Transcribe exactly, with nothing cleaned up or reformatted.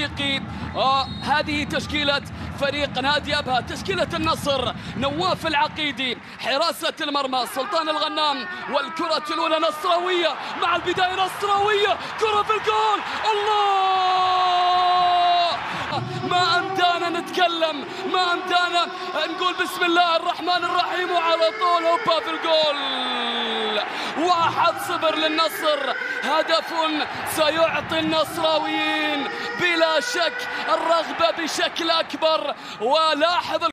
آه هذه تشكيلة فريق نادي أبها، تشكيلة النصر. نواف العقيدي حراسة المرمى، سلطان الغنام، والكرة الأولى نصراوية مع البداية نصراوية، كرة في الجول. الله، ما أمدانا نتكلم، ما أمدانا نقول بسم الله الرحمن الرحيم وعلى طول هوبا في الجول. واحد صفر للنصر، هدف سيعطي النصراويين بلا شك الرغبة بشكل أكبر. ولاحظ